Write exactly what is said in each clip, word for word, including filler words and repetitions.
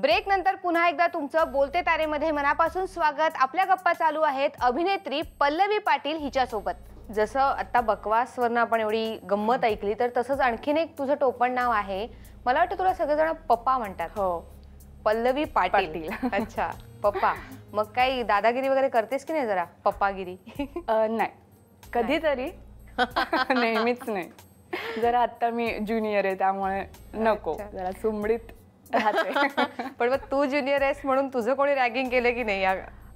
Break नंतर पुन्हा एकदा तुमचं बोलते तारेमध्ये मनापासून स्वागत। आपल्या गप्पा चालू आहेत अभिनेत्री पल्लवी पाटील हिच्यासोबत। जसं आता बकवासवरनं आपण एवढी गंमत ऐकली तर तसंच आणखीन एक तुझं टोपण नाव आहे, मला वाटतं तुला सगळेजण पप्पा म्हणतात। हो, पल्लवी पाटील। अच्छा, पप्पा। मग काही दादागिरी वगैरे करतेस की नाही जरा पप्पागिरी? नाही कधीतरी, नेहमीच नाही। जरा आता मी ज्युनियर आहे त्यामुळे नको, जरा सुमडीत राहते। पण मग तू ज्युनियर आहेस म्हणून तुझं कोणी रॅगिंग केलं की नाही?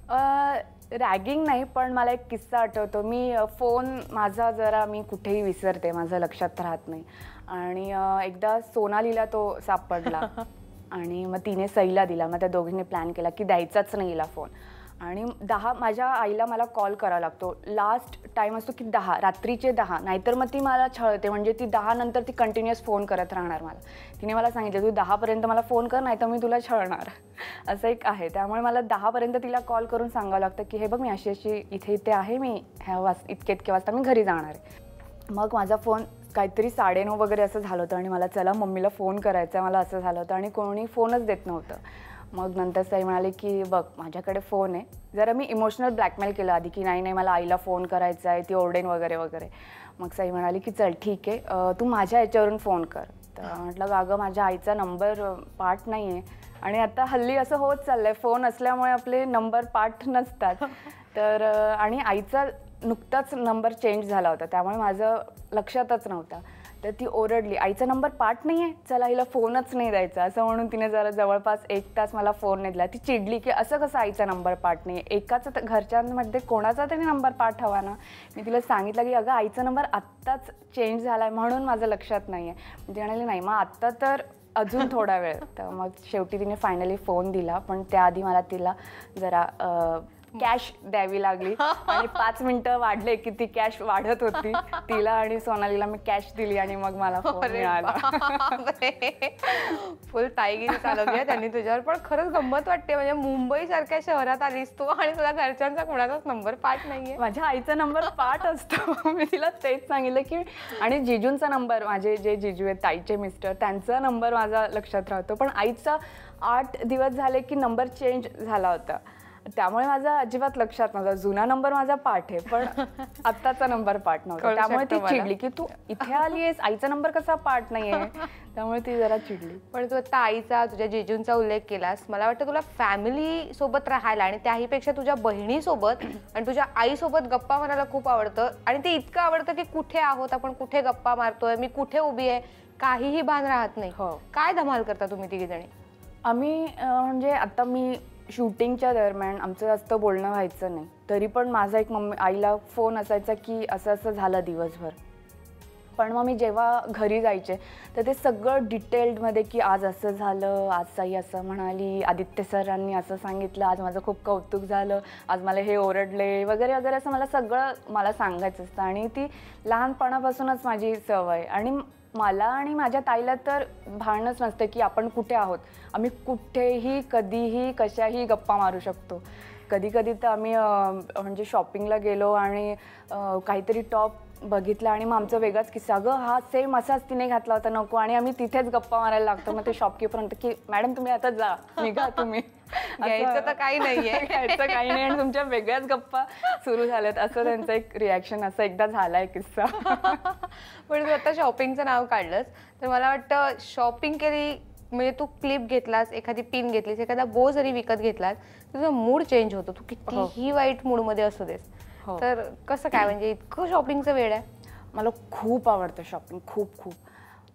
रॅगिंग नाही, पण मला एक किस्सा आठवतो। मी फोन माझा जरा मी कुठेही विसरते, माझं लक्षात राहत नाही। आणि एकदा सोनालीला तो सापडला आणि मग तिने सईला दिला। मग त्या दोघींनी प्लॅन केला की द्यायचाच नाही हिला फोन। आणि दहा माझ्या आईला मला कॉल करावा लागतो, लास्ट टाईम असतो की दहा, रात्रीचे दहा, नाहीतर मग ती मला छळते। म्हणजे ती दहा नंतर ती कंटिन्युअस फोन करत राहणार मला। तिने मला सांगितलं तू दहापर्यंत मला फोन कर, नाही तर मी तुला छळणार, असं एक आहे। त्यामुळे मला दहापर्यंत तिला कॉल करून सांगावं लागतं की हे बघ मी अशी अशी इथे इथे आहे, मी ह्या वाज इतके इतके वाजता मी घरी जाणार आहे। मग माझा फोन काहीतरी साडेनऊ वगैरे असं झालं होतं आणि मला चला मम्मीला फोन करायचा आहे, मला असं झालं होतं आणि कोणी फोनच देत नव्हतं। मग नंतर सई म्हणाले की बघ माझ्याकडे फोन आहे। जरा मी इमोशनल ब्लॅकमेल केलं आधी की नाही नाही मला आईला फोन करायचा आहे, ती ओरडेन वगैरे वगैरे। मग सई म्हणाली की चल ठीक आहे, तू माझ्या याच्यावरून फोन कर। तर म्हटलं अगं माझ्या आईचा नंबर पाठ नाही आहे आणि आता हल्ली असं होत चाललं आहे, फोन असल्यामुळे आपले नंबर पाठ नसतात। तर आणि आईचा नुकताच नंबर चेंज झाला होता त्यामुळे माझं लक्षातच नव्हतं। तर ती ओरडली आईचा नंबर पाठ नाही आहे, चला हिला फोनच नाही द्यायचा, असं म्हणून तिने जरा जवळपास एक तास मला फोन नाही दिला। ती चिडली की असं कसं आईचा नंबर पाठ नाही आहे, एकाचा घरच्यांमध्ये कोणाचा तरी नंबर पाठ हवा ना। मी तिला सांगितलं की अगं आईचा नंबर आत्ताच चेंज झाला आहे म्हणून माझं लक्षात नाही आहे। ती म्हणाली नाही मग आत्ता तर अजून थोडा वेळ। तर मग शेवटी तिने फायनली फोन दिला, पण त्याआधी मला तिला जरा कॅश द्यावी लागली आणि पाच मिनिटं वाढले की ती कॅश वाढत होती। तिला आणि सोनालीला मी कॅश दिली आणि मग मला फोन मिळाला। फुल ताईगिरी चालवली आहे त्यांनी तुझ्यावर। पण खरंच गंमत वाटते, म्हणजे मुंबई सारख्या शहरात आलीस तू आणि तुला घरच्यांचा कोणाचाच नंबर पाठ नाहीये। माझ्या आईचा नंबर पाठ असतो, मी तिला तेच सांगितलं की, आणि जिजूंचा नंबर, माझे जे जिजू आहेत ताईचे मिस्टर, त्यांचा नंबर माझा लक्षात राहतो, पण आईचा आठ दिवस झाले की नंबर चेंज झाला होता त्यामुळे माझा अजिबात लक्षात नव्हता। जुना नंबर माझा पाठ आहे पण आत्ताचा नंबर पाठ नव्हता, त्यामुळे ती चिडली की तू इथे आली आहेस, आईचा नंबर कसा पाठ नाही आहे, त्यामुळे ती जरा चिडली। पण तू आता आईचा तुझ्या जिजूंचा उल्लेख केलास, मला वाटतं तुला फॅमिली सोबत राहायला आणि त्याहीपेक्षा तुझ्या बहिणीसोबत आणि तुझ्या आईसोबत गप्पा मारायला खूप आवडतं। आणि ते इतकं आवडतं की कुठे आहोत आपण, कुठे गप्पा मारतोय, मी कुठे उभी आहे, काहीही भान राहत नाही। हो, काय धमाल करता तुम्ही तिघी जणी? आम्ही म्हणजे आता मी शूटिंगच्या दरम्यान आमचं जास्त बोलणं व्हायचं नाही, तरी पण माझा एक मम्मी आईला फोन असायचा की असं असं झालं दिवसभर। पण मग मी जेव्हा घरी जायचे तर ते सगळं डिटेल्डमध्ये की आज असं झालं, आज साई असं म्हणाली, आदित्य सरांनी असं सांगितलं, आज माझं खूप कौतुक झालं, आज मला हे ओरडले वगैरे वगैरे, असं मला सगळं मला सांगायचं असतं। आणि ती लहानपणापासूनच माझी सवय। आणि मला आणि माझ्या ताईला तर भानच नसतं की आपण कुठे आहोत, आम्ही कुठेही कधीही कशाही गप्पा मारू शकतो। कधी कधी तर आम्ही म्हणजे शॉपिंगला गेलो आणि काहीतरी टॉप बघितला आणि मग आमचं वेगळाच किस्सा, अगं हा सेम असाच तिने घातला होता नको, आणि आम्ही तिथेच गप्पा मारायला लागतो। मग ते शॉपकीपर म्हणतं की मॅडम तुम्ही आता जा, निघा तुम्ही, घ्यायचं तर काही नाहीये, घ्यायचं काही नाही आणि तुमच्या वेगळ्याच गप्पा सुरू झाल्यात, असं त्यांचं एक रिॲक्शन असं एकदा झालाय किस्सा। पण तू आता शॉपिंगचं नाव काढलंस तर मला वाटतं शॉपिंग केली म्हणजे तू क्लिप घेतलास, एखादी पिन घेतलीस, एखादा बो जरी विकत घेतलास तुझा मूड चेंज होतो, तू कितीही वाईट मूडमध्ये असू देस। तर कसं काय, म्हणजे इतकं शॉपिंगचं वेळ आहे? मला खूप आवडतं शॉपिंग, खूप खूप।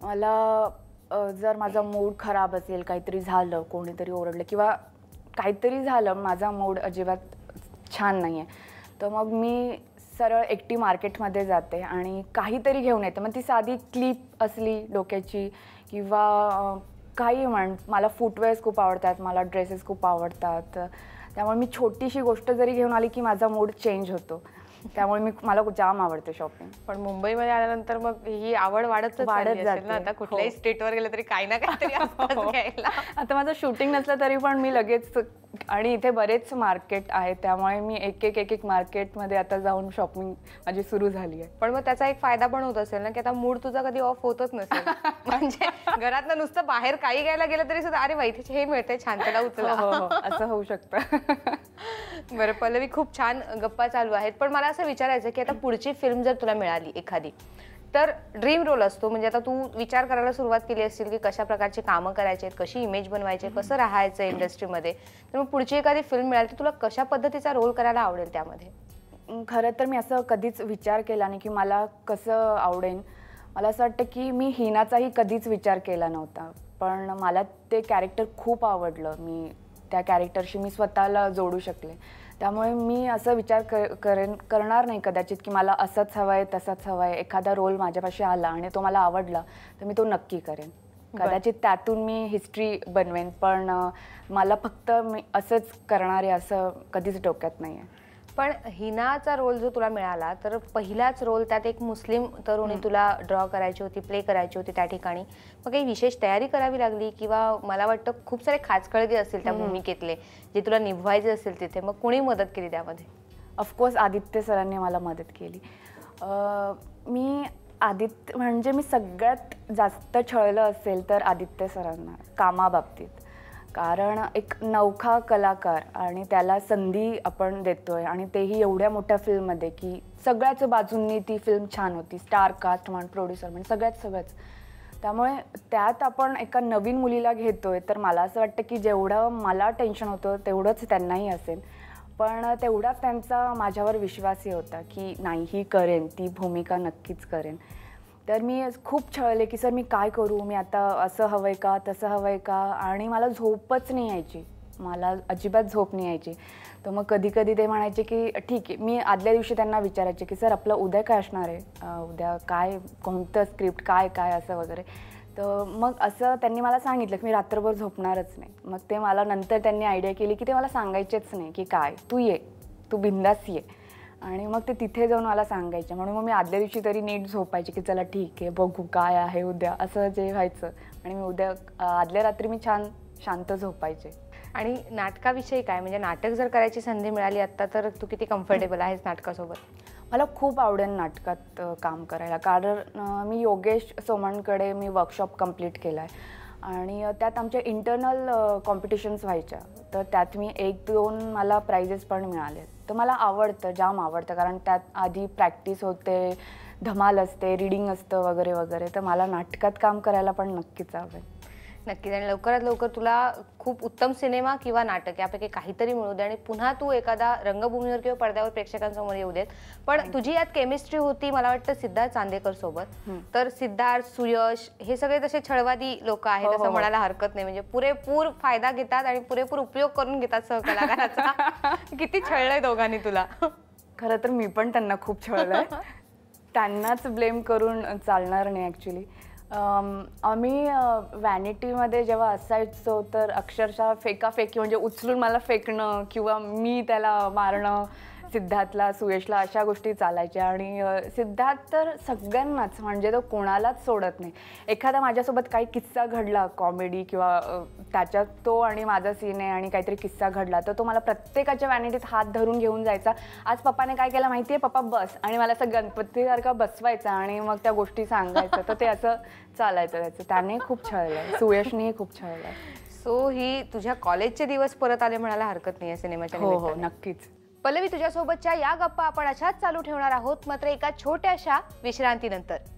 मला जर माझा मूड खराब असेल, काहीतरी झालं, कोणीतरी ओरडलं किंवा काहीतरी झालं, माझा मूड अजिबात छान नाही आहे, तर मग मी सरळ एकटी मार्केटमध्ये जाते आणि काहीतरी घेऊन येते। मग ती साधी क्लिप असली डोक्याची किंवा काही म्हण, मला फुटवेअर्स खूप आवडतात, मला ड्रेसेस खूप आवडतात, त्यामुळे मी छोटीशी गोष्ट जरी घेऊन आली की माझा मूड चेंज होतो। त्यामुळे मी मला जाम आवडते शॉपिंग। पण मुंबईमध्ये आल्यानंतर मग ही आवड वाढत वाढत जाते ना, आता कुठल्याही स्टेटवर गेलं तरी काही ना काहीतरी घ्यायला। आता माझं शूटिंग नसलं तरी पण मी लगेच आणि इथे बरेच मार्केट आहेत, त्यामुळे मी एक एक एक एक मार्केटमध्ये आता जाऊन शॉपिंग माझी सुरू झाली आहे. पण मग त्याचा एक फायदा पण होत असेल ना, की आता मूड तुझा कधी ऑफ होतच नसेल. म्हणजे घरातनं नुसतं बाहेर काही घ्यायला गेलं तरी सुद्धा अरे वाईट हे मिळतंय छान, त्याला उचला. हो, हो, असं होऊ शकतं. बरं पल्लवी, खूप छान गप्पा चालू आहेत, पण मला असं विचारायचं की आता पुढची फिल्म जर तुला मिळाली एखादी, तर ड्रीम रोल असतो, म्हणजे आता तू विचार करायला सुरुवात केली असतील की कशा प्रकारची कामं करायची आहेत, कशी इमेज बनवायची, कसं राहायचं इंडस्ट्रीमध्ये, तर मग पुढची एखादी फिल्म मिळाली तर तुला कशा पद्धतीचा रोल करायला आवडेल त्यामध्ये? खरं तर मी असं कधीच विचार केला नाही की मला कसं आवडेल. मला असं वाटतं की मी हिनाचाही कधीच विचार केला नव्हता, पण मला ते कॅरेक्टर खूप आवडलं. मी त्या कॅरेक्टरशी मी स्वतःला जोडू शकले, त्यामुळे मी असं विचार कर करेन करणार नाही कदाचित की मला असंच हवं आहे तसंच हवं आहे. एखादा रोल माझ्यापाशी आला आणि तो मला आवडला तर मी तो नक्की करेन. कदाचित त्यातून मी हिस्ट्री बनवेन, पण मला फक्त मी असंच करणार आहे असं कधीच डोक्यात नाही आहे. पण हिनाचा रोल जो तुला मिळाला, तर पहिलाच रोल, त्यात एक मुस्लिम तरुणी तुला ड्रॉ करायची होती, प्ले करायची होती त्या ठिकाणी, मग काही विशेष तयारी करावी लागली किंवा मला वाटतं खूप सारे खाचखळगे असतील त्या भूमिकेतले जे तुला निभवायचे असेल तिथे, मग कोणी मदत केली त्यामध्ये? ऑफकोर्स आदित्य सरांनी मला मदत केली. मी आदित्य म्हणजे मी सगळ्यात जास्त छळलं असेल तर आदित्य सरांना कामाबाबतीत, कारण एक नवखा कलाकार आणि त्याला संधी आपण देतोय आणि तेही एवढ्या मोठ्या फिल्ममध्ये की सगळ्याच बाजूंनी ती फिल्म छान होती, स्टार कास्ट म्हण, प्रोड्युसर म्हण, सगळ्यात सगळंच. त्यामुळे त्यात आपण एका नवीन मुलीला घेतोय, तर मला असं वाटतं की जेवढं मला टेन्शन होतं तेवढंच त्यांनाही असेल, पण तेवढाच त्यांचा माझ्यावर विश्वासही होता की नाही ही करेन, ती भूमिका नक्कीच करेन. तर मी खूप छळले की सर मी काय करू, मी आता असं हवं आहे का तसं हवं आहे का, आणि मला झोपच नाही यायची, मला अजिबात झोप नाही यायची. तर मग कधी कधी ते म्हणायचे की ठीक आहे, मी आदल्या दिवशी त्यांना विचारायचे की सर आपलं उद्या काय असणार आहे, उद्या काय, कोणतं स्क्रिप्ट, काय काय असं वगैरे. तर मग असं त्यांनी मला सांगितलं की मी रात्रभर झोपणारच नाही. मग ते मला नंतर त्यांनी आयडिया केली की ते मला सांगायचेच नाही की काय, तू ये, तू बिंदास ये, आणि मग ते तिथे जाऊन मला सांगायचे. म्हणून मग मी आदल्या दिवशी तरी नीट झोपायचे की चला ठीक आहे, बघू काय आहे उद्या, असं जे व्हायचं. आणि मी उद्या आदल्या रात्री मी छान शांत झोपायचे. आणि नाटकाविषयी काय, म्हणजे नाटक जर करायची संधी मिळाली आत्ता तर तू किती कम्फर्टेबल आहेस नाटकासोबत? मला खूप आवडेल नाटकात काम करायला, कारण मी योगेश सोमणकडे मी वर्कशॉप कंप्लीट केला आहे आणि त्यात आमच्या इंटरनल कॉम्पिटिशन्स व्हायच्या, तर त्यात मी एक दोन मला प्राइजेस पण मिळाले. तर मला आवडतं, जाम आवडतं, कारण त्यात आधी प्रॅक्टिस होते, धमाल असते, रीडिंग असतं वगैरे वगैरे. तर मला नाटकात काम करायला पण नक्कीच आवडेल. नक्कीच, आणि लवकरात लवकर तुला खूप उत्तम सिनेमा किंवा नाटक यापैकी काहीतरी मिळू दे आणि पुन्हा तू एखादा रंगभूमीवर किंवा पडद्यावर प्रेक्षकांसमोर येऊ देत. पण तुझी यात केमिस्ट्री होती मला वाटतं सिद्धार्थ चांदेकर सोबत, तर सिद्धार्थ, सुयश हे सगळे तसे छळवादी लोक आहेत असं म्हणायला हरकत नाही, म्हणजे पुरेपूर फायदा घेतात आणि पुरेपूर उपयोग करून घेतात सहकलाकाराचा. किती छळलंय दोघांनी तुला? खरं तर मी पण त्यांना खूप छळलंय, त्यांनाच ब्लेम करून चालणार नाही. ॲक्च्युली आम्ही व्हॅनिटीमध्ये जेव्हा असायचो तर अक्षरशः फेकाफेकी, म्हणजे उचलून मला फेकणं किंवा मी त्याला मारणं, सिद्धार्थला, सुयशला, अशा गोष्टी चालायच्या. आणि सिद्धार्थ तर सगळ्यांनाच, म्हणजे तो कोणालाच सोडत नाही. एखादा माझ्यासोबत काही किस्सा घडला कॉमेडी किंवा त्याच्यात तो आणि माझा सीन आहे आणि काहीतरी किस्सा घडला, तर तो मला प्रत्येकाच्या व्हॅनिटीत हात धरून घेऊन जायचा. आज पप्पाने काय केलं माहिती आहे, पप्पा बस, आणि मला असं गणपतीसारखा बसवायचा आणि मग त्या गोष्टी सांगायचं. तर ते असं चालायचं त्याचं. त्याने खूप छळलं, सुयशनेही खूप छळलं. सो ही तुझ्या कॉलेजचे दिवस परत आले म्हणायला हरकत नाही सिनेमाच्या हो हो नक्कीच. पल्लवी, तुझ्यासोबतच्या या गप्पा आपण अशाच चालू ठेवणार आहोत, मात्र एका छोट्याशा विश्रांतीनंतर.